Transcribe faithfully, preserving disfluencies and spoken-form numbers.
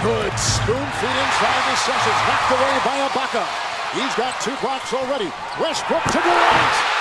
Good spoon feed inside the Sessions. Knocked away by Ibaka. He's got two blocks already. Westbrook to Durant.